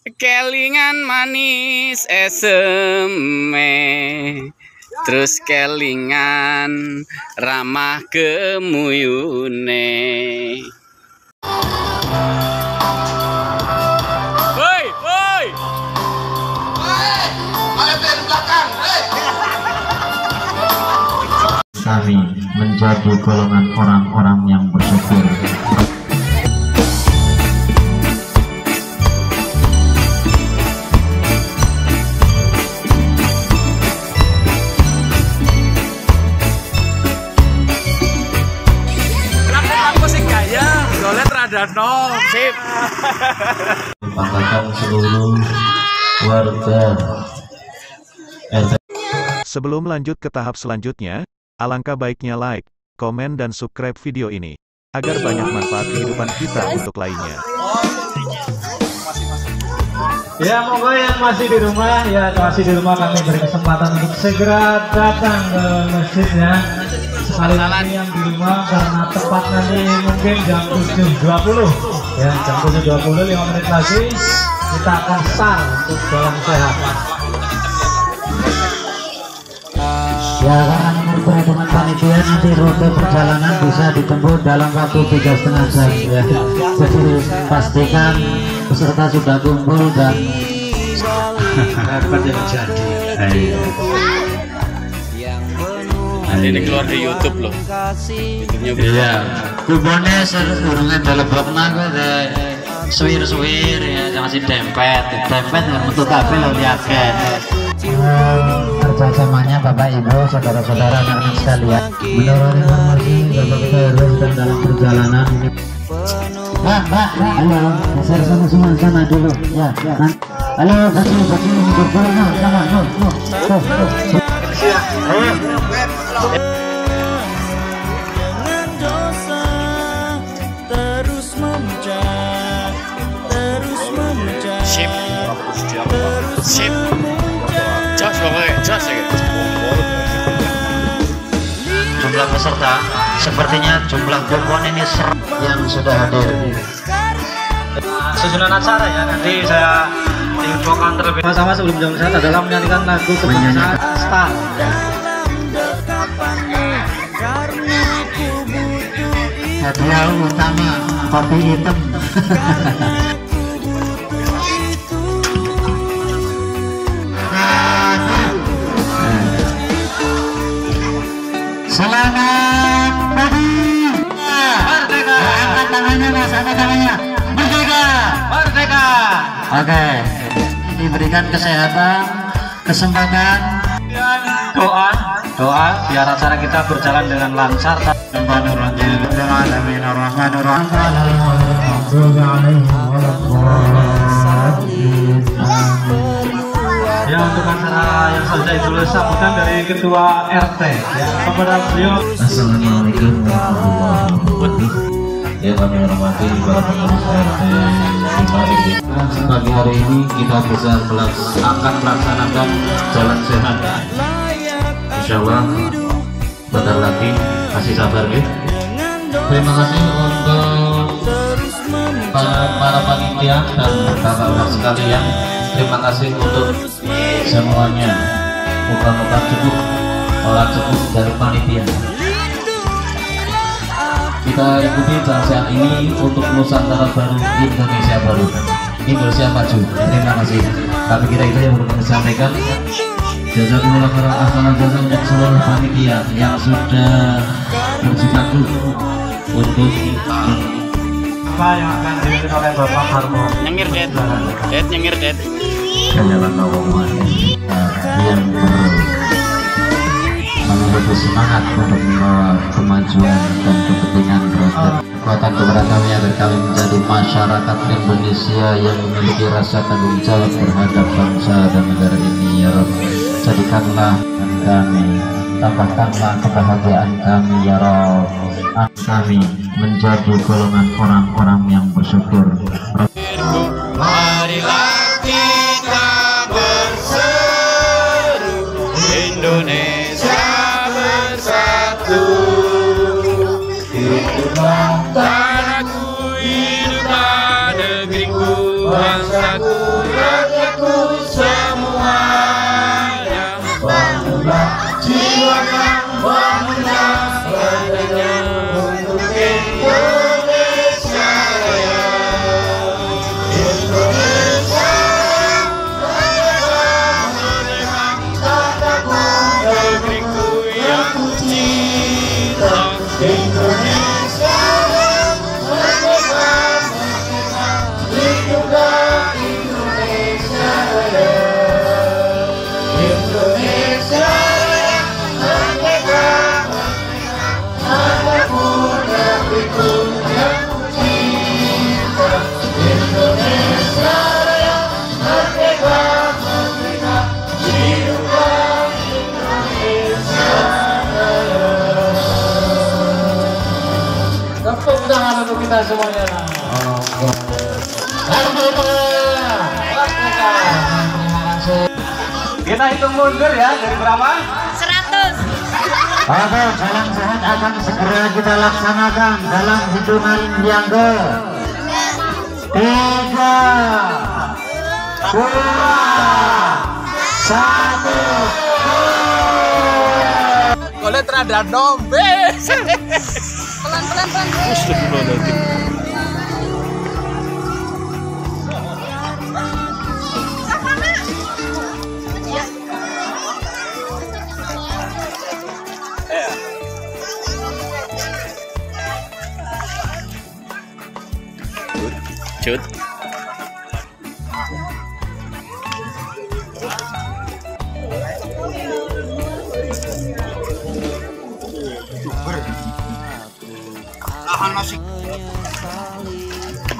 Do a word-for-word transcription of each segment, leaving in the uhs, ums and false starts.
Kelingan manis eseme, terus kelingan ramah kemuyune. Woi, woi. Kami menjadi golongan orang-orang yang bersyukur. Dano, sip. Banggakan seluruh warga. Sebelum lanjut ke tahap selanjutnya, alangkah baiknya like, komen dan subscribe video ini, agar banyak manfaat kehidupan kita untuk lainnya. Ya, moga yang masih di rumah, ya masih di rumah kami beri kesempatan untuk segera datang ke masjidnya. Sekali lagi yang di rumah, karena tepat nanti mungkin jam tujuh dua puluh ya, jam tujuh dua puluh, lima menit lagi kita akan start untuk jalan sehat. Ya, karena menurut perhitungan panitia nanti rute perjalanan bisa ditempuh dalam waktu tiga setengah jam ya. Jadi pastikan peserta sudah kumpul dan Dapat yang jadi. Ini keluar di YouTube loh. YouTube-nya iya, kuponnya sedurungan dalam blokna gue deh suwir-suwir ya, masih dempet dempet untuk kabel lo lihat kan. Kerjasamanya Bapak Ibu, saudara-saudara, anak-anak sekalian, menurut informasi Bapak kita harus sedang dalam perjalanan ini. Mbak, mbak, halo, geser sama semua sana dulu ya, ya. Halo, baju, baju, baju, no, sama, no, no, no, no. Dengan dosa terus memuncak, terus memuncak, sip. Sip. Jos pokoknya, jos ya. Jumlah peserta sepertinya jumlah kupon ini ser yang sudah hadir. Susunan acara ya, nanti saya infokan terlebih sama sebelum jam sehat adalah menyanyikan lagu kebangsaan Star. Hadiah utama kopi hitam. Selamat pagi. Merdeka. Angkat tangannya mas, angkat tangannya. Merdeka. Merdeka. Oke. Diberikan kesehatan, kesempatan, Doa, doa biar acara kita berjalan dengan lancar. Ya, untuk acara yang selesai dulu sambutan dari Ketua R T ya, kepada beliau. Assalamualaikum warahmatullahi wabarakatuh. Ya, kami hormati para pengurus R T lima R W. Pagi hari ini kita bisa melaks akan melaksanakan jalan sehat. Insya Allah bentar lagi, kasih sabar ya. Terima kasih untuk para, para panitia dan bapak-bapak sekalian. Terima kasih untuk semuanya. Moga-moga cukup, olah cukup dari panitia. Kita ikuti jalan sehat ini untuk Nusantara baru, Indonesia baru, Indonesia maju. Terima kasih. Tapi kita itu yang perlu disampaikan. Jazakumullah khairan ahsanal jazaa untuk seluruh panitia yang sudah berjibaku untuk Apa yang akan dipimpin oleh Bapak Harmo? Nyengir, Det. Det, nyengir, Det. jalan lowongan yang memiliki semangat untuk membawa kemajuan dan kepentingan rakyat. Kekuatan keberagamannya agar kami menjadi masyarakat Indonesia yang memiliki rasa tanggung jawab terhadap bangsa dan negara ini, ya Rabb. Jadikanlah kami, tambahkanlah kebahagiaan kami, ya Rabb. Kami menjadi golongan orang-orang yang bersyukur. Marilah kita berseru, Indonesia bersatu. Hiduplah tanahku, hiduplah negeriku. bangsaku, rakyatku semuanya. Bangunlah jiwanya, bangunlah badannya untuk Indonesia Raya. Indonesia merdeka, kataku negeriku yang ku cinta. Indonesia merdeka, merdeka, lindungilah Indonesia Raya. Indonesia merdeka, merdeka, kataku negeriku yang ku cinta. Indonesia Raya merdeka, merdeka, hiduplah Indonesia Raya. Tepuk tangan untuk kita semuanya. Kita hitung mundur ya, dari berapa? seratus. Oke, salam sehat akan segera kita laksanakan dalam hitungan yang ke tiga, dua, satu. Oleh terada dombe. Pelan pelan pelan. Astagfirullahaladzim. Cut. Tahan nasi. Menyesali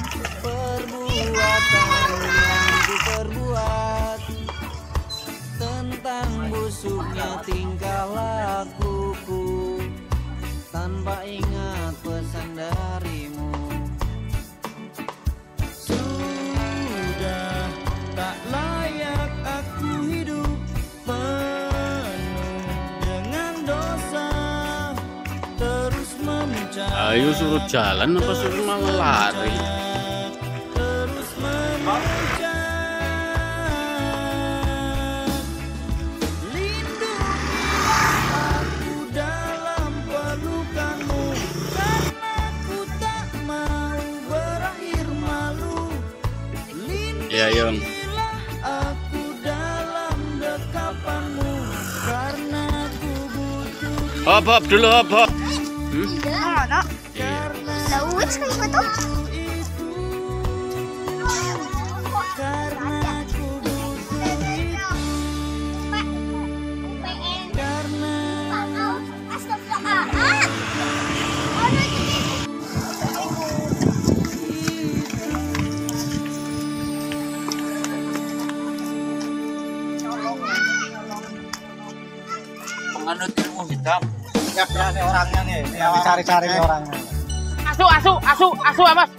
perbuatan yang diperbuat, tentang busuknya tingkah lakuku, tanpa ingat pesan darimu. Sudah tak layak aku hidup penuh dengan dosa, terus memuncak. Ayo suruh jalan apa suruh malah lari? Terus memuncak. Lindungilah aku dalam pelukanmu, karena ku tak mau berakhir malu. Ya, Yong. Lindungilah aku dalam dekapanmu, karena ku butuh Hop hop dulu hop hop. Hmm? Mana? Lawis kayak gitu. itu, karena ku butuh itu, karena Penganut ilmu hitam. Ya, nih orangnya nih, yang dicari-cari nih orangnya. Asu, asu, asu, asu, Mas.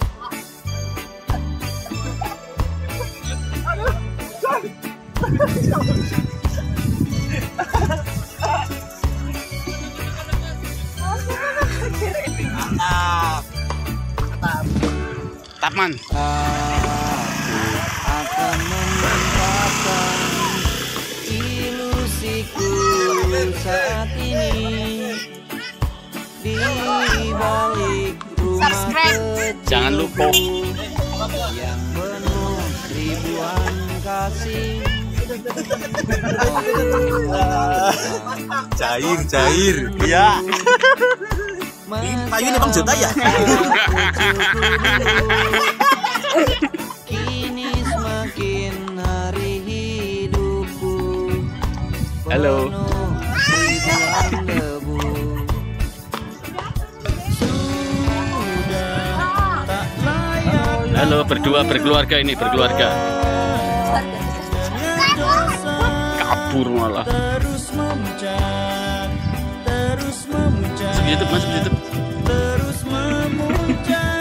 Tapman. akan memanfaatkan ilusiku saat ini di balik rumah kecilku Jangan lupa. yang penuh ribuan kasih. Cair, cair. Iya. Payu lima juta ya? Kini semakin hari hidupku Halo. penuh ribuan debu. Sudah tak layak Halo, berdua berkeluarga ini berkeluarga. Kabur malah. terus memuncak, terus memuncak, Masuk YouTube, masuk YouTube. terus memuncak.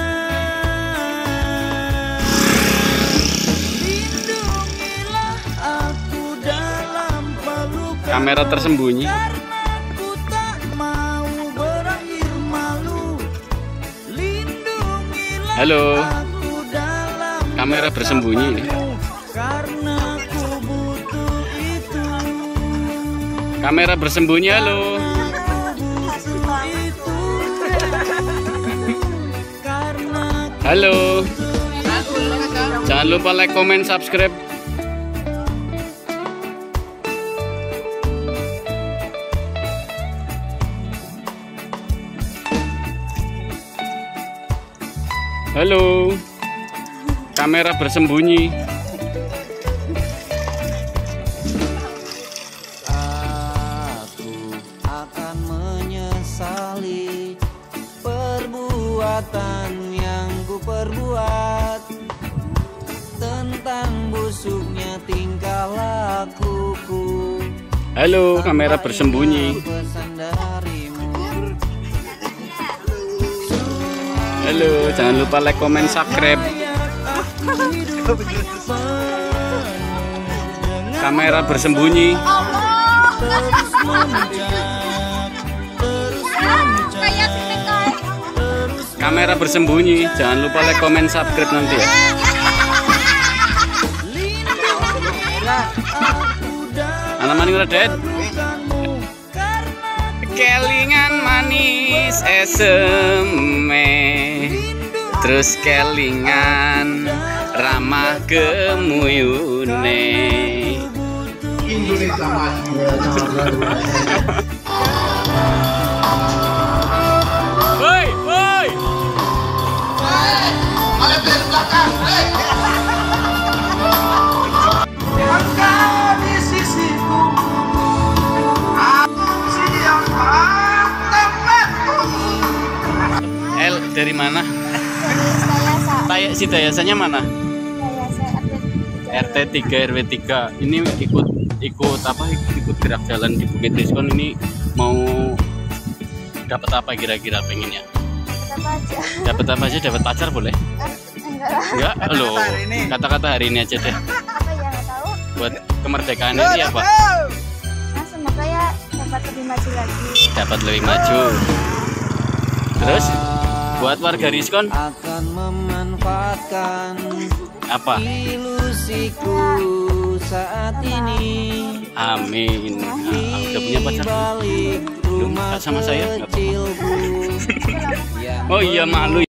Lindungilah aku dalam pelukan, Kamera tersembunyi. karena ku tak mau berakhir malu. Lindungilah Halo. aku dalam Kamera bersembunyi ini. karena ku butuh itu. Kamera bersembunyi, halo. Halo. Jangan lupa like, comment, subscribe. Halo. Kamera bersembunyi. Aku akan menyesali perbuatan yang ku perbuat, tentang busuknya tingkah lakuku. Halo, kamera bersembunyi. Pesan darimu. Halo, jangan lupa like, comment, subscribe. Kamera bersembunyi. Kamera bersembunyi. Jangan lupa like, comment, subscribe nanti ya. Alaman ngredet. Kelingan manis eseme, terus kelingan ramah kemuyune. Indonesia Maju. Woi, woi. Ada di belakang. Engkau di sisiku, aku siapa tempatku. El dari mana? Tayak si Dayasanya mana? R T tiga R W tiga. Ini ikut ikut apa? Ikut gerak jalan di Bukit Diskon ini mau dapat apa kira-kira pengennya? Dapat apa aja? Dapat pacar boleh? Enggak, loh. Kata-kata hari ini aja deh. Apa ya, nggak tahu. Buat kemerdekaan ini apa? Nah, semoga ya dapat lebih maju lagi. Dapat lebih maju. Terus buat warga Diskon Akan memanfaatkan apa? ilusiku saat ini. Amin. Nah, udah punya pacar? Balik Belum. rumah Sama saya? Nggak apa-apa. kecilku. Oh iya, malu.